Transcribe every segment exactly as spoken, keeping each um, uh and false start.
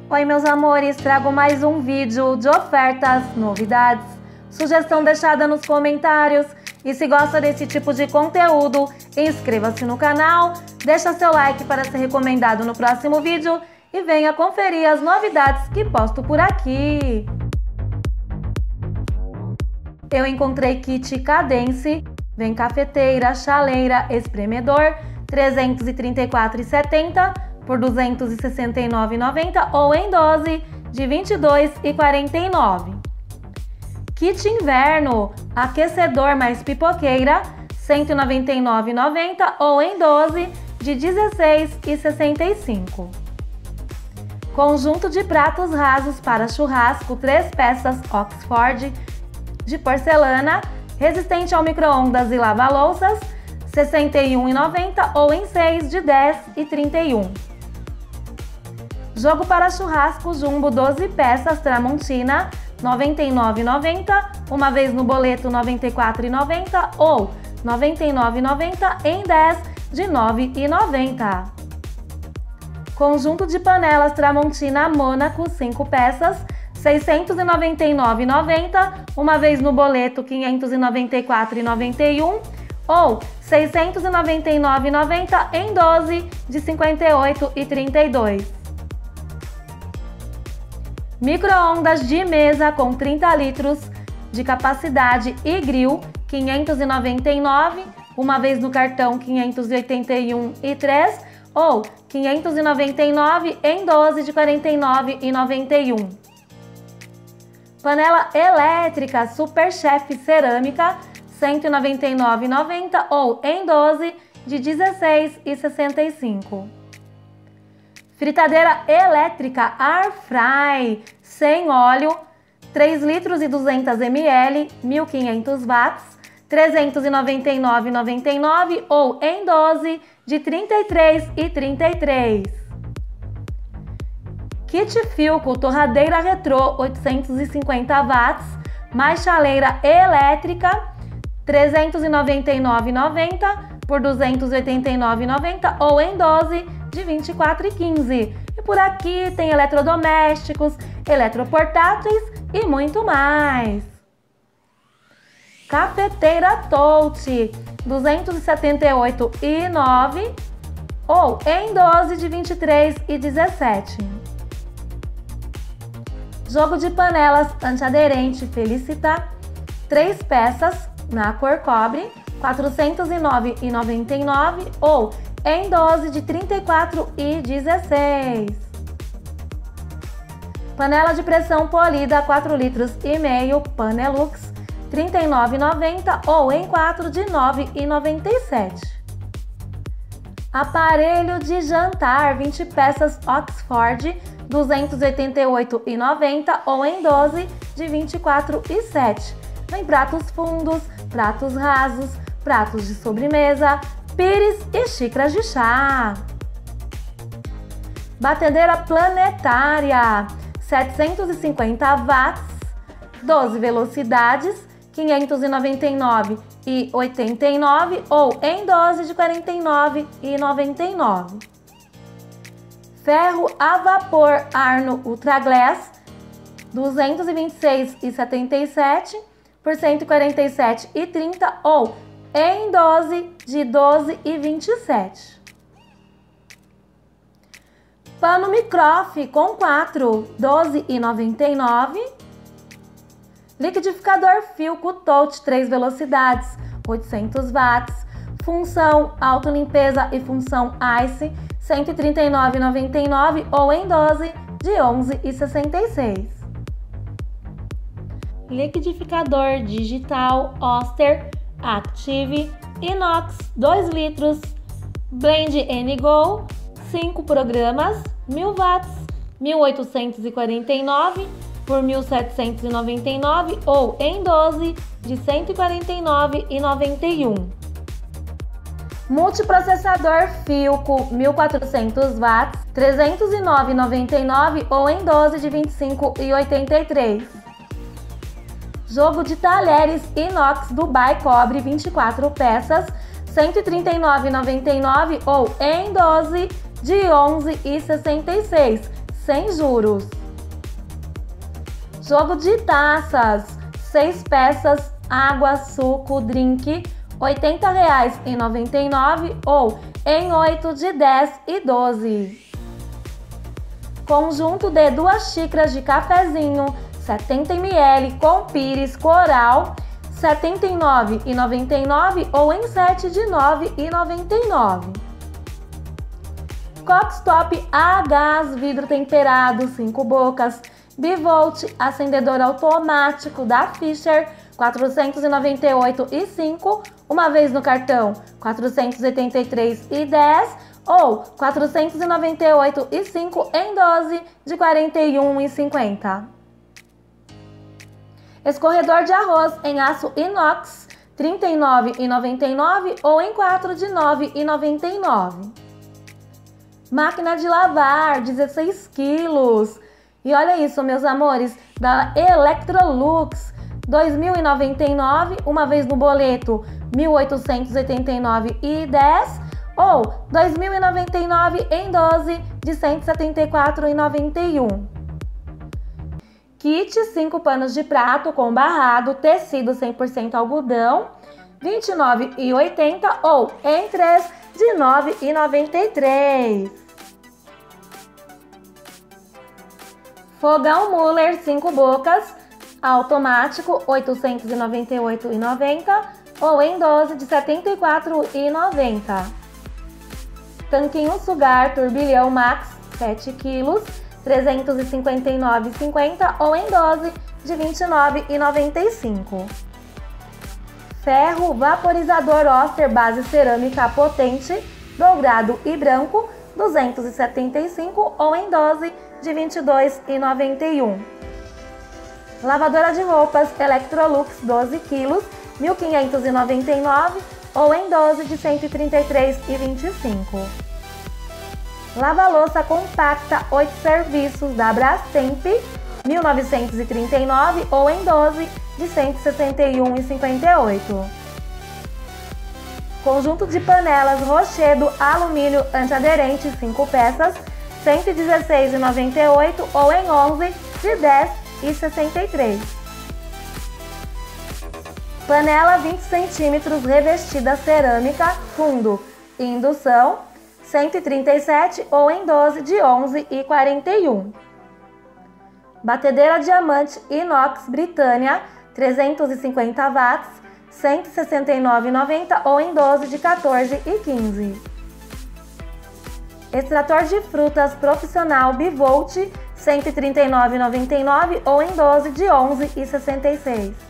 Oi meus amores, trago mais um vídeo de ofertas, novidades, sugestão deixada nos comentários. E se gosta desse tipo de conteúdo, inscreva-se no canal, deixa seu like para ser recomendado no próximo vídeo e venha conferir as novidades que posto por aqui. Eu encontrei kit Cadence, vem cafeteira, chaleira, espremedor, trezentos e trinta e quatro reais e setenta centavos por duzentos e sessenta e nove reais e noventa centavos ou em dose de vinte e dois reais e quarenta e nove centavos. Kit inverno, aquecedor mais pipoqueira, cento e noventa e nove reais e noventa centavos ou em dose de dezesseis reais e sessenta e cinco centavos. Conjunto de pratos rasos para churrasco, três peças Oxford de porcelana, resistente ao micro-ondas e lava-louças, sessenta e um reais e noventa centavos ou em seis de dez reais e trinta e um centavos. Jogo para churrasco jumbo doze peças Tramontina, noventa e nove reais e noventa centavos, uma vez no boleto noventa e quatro reais e noventa centavos ou noventa e nove reais e noventa centavos em dez de nove reais e noventa centavos. Conjunto de panelas Tramontina Mônaco cinco peças, seiscentos e noventa e nove reais e noventa centavos, uma vez no boleto quinhentos e noventa e quatro reais e noventa e um centavos ou seiscentos e noventa e nove reais e noventa centavos em doze de cinquenta e oito reais e trinta e dois centavos. Micro-ondas de mesa com trinta litros de capacidade e grill, quinhentos e noventa e nove reais, uma vez no cartão quinhentos e oitenta e um reais e três centavos ou quinhentos e noventa e nove reais em doze de quarenta e nove reais e noventa e um centavos. Panela elétrica Super Chef cerâmica, cento e noventa e nove reais e noventa centavos ou em doze de dezesseis reais e sessenta e cinco centavos. Fritadeira elétrica Air Fry sem óleo, três litros e duzentos mililitros, mil e quinhentos watts, trezentos e noventa e nove reais e noventa e nove centavos ou em doze de trinta e três reais e trinta e três centavos. Kit Philco torradeira retrô oitocentos e cinquenta watts, mais chaleira elétrica, trezentos e noventa e nove reais e noventa centavos por duzentos e oitenta e nove reais e noventa centavos ou em doze de vinte e quatro reais e quinze centavos. E por aqui tem eletrodomésticos, eletroportáteis e muito mais. Cafeteira Touch, duzentos e setenta e oito reais e nove centavos ou em doze de vinte e três reais e dezessete centavos. Jogo de panelas antiaderente Felicita, três peças na cor cobre, quatrocentos e nove reais e noventa e nove centavos ou em dose de trinta e quatro reais e dezesseis centavos. Panela de pressão polida quatro litros e meio Panelux, trinta e nove reais e noventa centavos ou em quatro de nove reais e noventa e sete centavos. Aparelho de jantar vinte peças Oxford, duzentos e oitenta e oito reais e noventa centavos ou em doze de vinte e quatro reais e sete centavos. Vem pratos fundos, pratos rasos, pratos de sobremesa, pires e xícaras de chá. Batedeira planetária, setecentos e cinquenta watts, doze velocidades, quinhentos e noventa e nove reais e oitenta e nove centavos ou em dose de quarenta e nove reais e noventa e nove centavos. Ferro a vapor Arno Ultra Glass, duzentos e vinte e seis reais e setenta e sete centavos por cento e quarenta e sete reais e trinta centavos ou em dose de doze reais e vinte e sete centavos. Pano microf com quatro, doze reais e noventa e nove centavos. Liquidificador Philco Touch três velocidades, oitocentos watts, função autolimpeza e função Ice, cento e trinta e nove reais e noventa e nove centavos ou em dose de onze reais e sessenta e seis centavos. Liquidificador digital Oster Active Inox dois litros, Blend N Go, cinco programas, mil watts, mil oitocentos e quarenta e nove reais por mil setecentos e noventa e nove centavos ou em doze de cento e quarenta e nove reais e noventa e um centavos. Multiprocessador Philco mil e quatrocentos watts, trezentos e nove reais e noventa e nove centavos ou em doze de vinte e cinco reais e oitenta e três centavos. Jogo de talheres inox Dubai cobre vinte e quatro peças, cento e trinta e nove reais e noventa e nove centavos ou em doze de onze reais e sessenta e seis centavos. sem juros. Jogo de taças, seis peças, água, suco, drink, oitenta reais e noventa e nove centavos ou em oito de dez e doze. Conjunto de duas xícaras de cafezinho, setenta mililitros com pires coral, setenta e nove reais e noventa e nove centavos ou em sete de nove reais e noventa e nove centavos. Cockstop a gás, vidro temperado, cinco bocas, bivolt, acendedor automático da Fisher, quatrocentos e noventa e oito reais e cinco centavos, uma vez no cartão quatrocentos e oitenta e três reais e dez centavos ou quatrocentos e noventa e oito reais e cinco centavos em doze de quarenta e um reais e cinquenta centavos. Escorredor de arroz em aço inox, trinta e nove reais e noventa e nove centavos ou em quatro de nove reais e noventa e nove centavos. Máquina de lavar, dezesseis quilos. E olha isso, meus amores, da Electrolux, dois mil e noventa e nove reais, uma vez no boleto mil oitocentos e oitenta e nove reais e dez centavos ou dois mil e noventa e nove reais em doze de cento e setenta e quatro reais e noventa e um centavos. Kit cinco panos de prato com barrado, tecido cem por cento algodão, vinte e nove reais e oitenta centavos ou em três de nove reais e noventa e três centavos. Fogão Muller cinco bocas, automático, oitocentos e noventa e oito reais e noventa centavos ou em doze de setenta e quatro reais e noventa centavos. Tanquinho Sugar Turbilhão Max sete quilos, trezentos e cinquenta e nove reais e cinquenta centavos ou em doze de vinte e nove reais e noventa e cinco centavos. Ferro vaporizador Oster base cerâmica potente, dourado e branco, duzentos e setenta e cinco reais ou em doze de vinte e dois reais e noventa e um centavos. Lavadora de roupas Electrolux doze quilos, mil quinhentos e noventa e nove reais ou em doze de cento e trinta e três reais e vinte e cinco centavos. Lava-louça compacta oito serviços da Brastemp, mil novecentos e trinta e nove reais ou em doze de cento e sessenta e um reais e cinquenta e oito centavos. Conjunto de panelas Rochedo alumínio antiaderente cinco peças, cento e dezesseis reais e noventa e oito centavos ou em onze de dez reais e sessenta e três centavos. Panela vinte centímetros revestida cerâmica, fundo e indução, cento e trinta e sete reais ou em doze de onze reais e quarenta e um centavos. Batedeira diamante inox Britânia, trezentos e cinquenta watts, cento e sessenta e nove reais e noventa centavos ou em doze de quatorze reais e quinze centavos. Extrator de frutas profissional Bivolt, cento e trinta e nove reais e noventa e nove centavos ou em doze de onze reais e sessenta e seis centavos.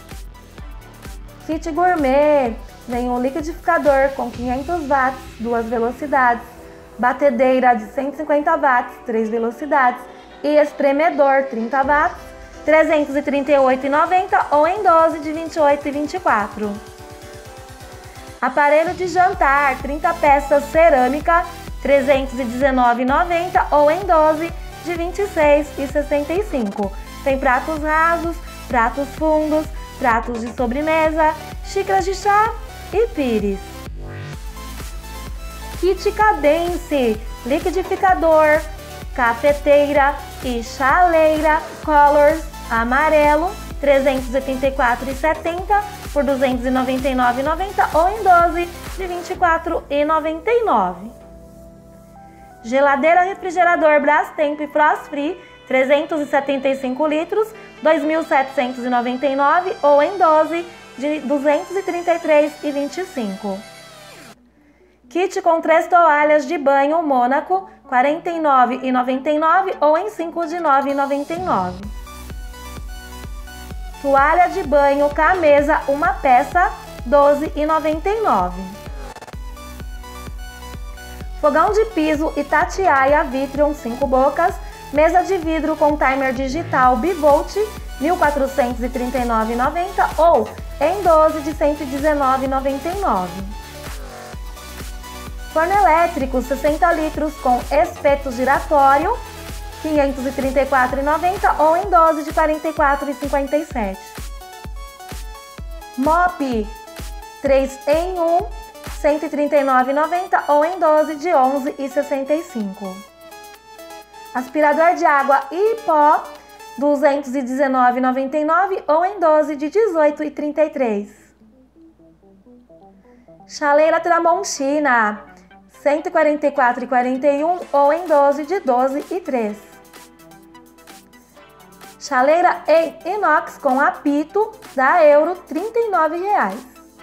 Kit Gourmet, vem um liquidificador com quinhentos watts, duas velocidades, batedeira de cento e cinquenta watts, três velocidades e espremedor trinta watts, trezentos e trinta e oito reais e noventa centavos ou em doze de vinte e oito reais e vinte e quatro centavos. Aparelho de jantar, trinta peças cerâmica, trezentos e dezenove reais e noventa centavos ou em doze de vinte e seis reais e sessenta e cinco centavos. Tem pratos rasos, pratos fundos, pratos de sobremesa, xícaras de chá e pires. Kit Cadence, liquidificador, cafeteira e chaleira Colors amarelo, trezentos e oitenta e quatro reais e setenta centavos por duzentos e noventa e nove reais e noventa centavos ou em doze de vinte e quatro reais e noventa e nove centavos. Geladeira refrigerador Brastemp Frost Free, trezentos e setenta e cinco litros, dois mil setecentos e noventa e nove reais ou em doze de duzentos e trinta e três reais e vinte e cinco centavos. Kit com três toalhas de banho Mônaco, quarenta e nove reais e noventa e nove centavos ou em cinco de nove reais e noventa e nove centavos. Toalha de banho Camesa, uma peça, doze reais e noventa e nove centavos. Fogão de piso Itatiaia Vitrion cinco bocas, mesa de vidro com timer digital Bivolt, mil quatrocentos e trinta e nove reais e noventa centavos ou em doze de cento e dezenove reais e noventa e nove centavos. Forno elétrico sessenta litros com espeto giratório, quinhentos e trinta e quatro reais e noventa centavos ou em doze de quarenta e quatro reais e cinquenta e sete centavos. Mop três em um, cento e trinta e nove reais e noventa centavos ou em doze de onze reais e sessenta e cinco centavos. Aspirador de água e pó, duzentos e dezenove reais e noventa e nove centavos ou em doze de dezoito reais e trinta e três centavos. Chaleira Tramontina, cento e quarenta e quatro reais e quarenta e um centavos ou em doze de doze reais e três centavos. Chaleira em inox com apito da Euro, trinta e nove reais.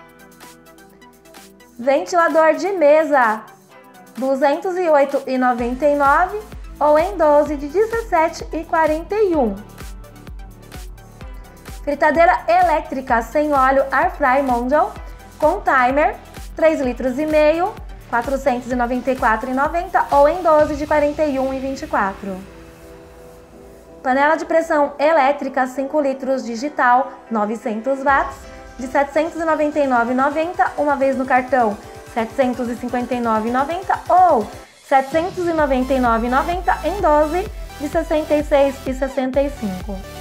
Ventilador de mesa, duzentos e oito reais e noventa e nove centavos ou em doze de dezessete reais e quarenta e um centavos. Fritadeira elétrica sem óleo Airfry Mondial com timer, três litros e meio, quatrocentos e noventa e quatro reais e noventa centavos ou em doze de quarenta e um reais e vinte e quatro centavos. Panela de pressão elétrica cinco litros digital, novecentos watts, de setecentos e noventa e nove reais e noventa centavos, uma vez no cartão setecentos e cinquenta e nove reais e noventa centavos ou setecentos e noventa e nove reais e noventa centavos em doze de sessenta e seis reais e sessenta e cinco centavos.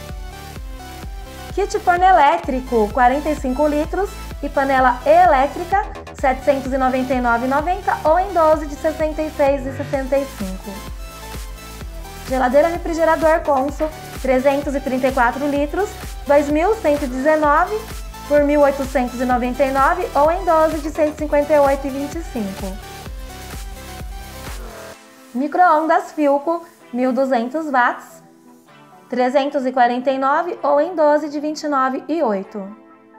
Kit forno elétrico quarenta e cinco litros e panela elétrica setecentos e noventa e nove reais e noventa centavos ou em doze de sessenta e seis reais e sessenta e cinco centavos. Geladeira refrigerador Consul trezentos e trinta e quatro litros, dois mil cento e dezenove reais por mil oitocentos e noventa e nove reais ou em doze de cento e cinquenta e oito reais e vinte e cinco centavos. Micro-ondas Philco mil e duzentos watts, trezentos e quarenta e nove reais ou em doze de vinte e nove reais e oito centavos.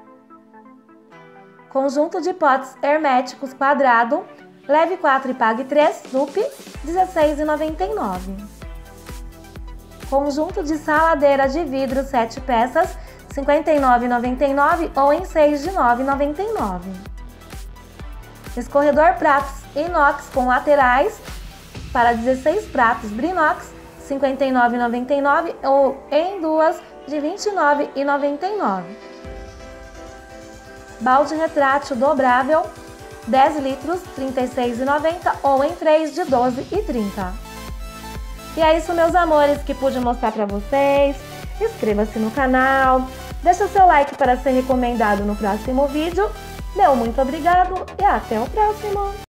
Conjunto de potes herméticos quadrado, leve quatro e pague três, S U P, dezesseis reais e noventa e nove centavos. Conjunto de saladeira de vidro sete peças, cinquenta e nove reais e noventa e nove centavos ou em seis de nove reais e noventa e nove centavos. Escorredor pratos inox com laterais para dezesseis pratos Brinox, cinquenta e nove reais e noventa e nove centavos ou em duas de vinte e nove reais e noventa e nove centavos. Balde retrátil dobrável, dez litros, trinta e seis reais e noventa centavos ou em três de doze reais e trinta centavos. E é isso, meus amores, que pude mostrar para vocês. Inscreva-se no canal, deixa seu like para ser recomendado no próximo vídeo. Meu muito obrigado e até o próximo!